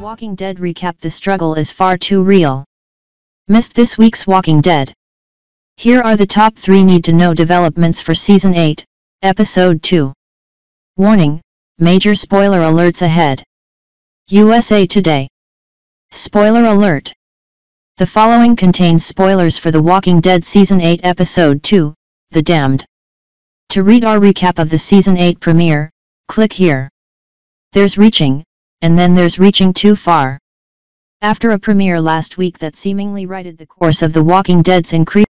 Walking Dead recap: the struggle is far too real. Missed this week's Walking Dead? Here are the top 3 need-to-know developments for Season 8, Episode 2. Warning, major spoiler alerts ahead. USA Today. Spoiler alert. The following contains spoilers for The Walking Dead Season 8 Episode 2, The Damned. To read our recap of the Season 8 premiere, click here. There's reaching, and then there's reaching too far. After a premiere last week that seemingly righted the course of The Walking Dead's increased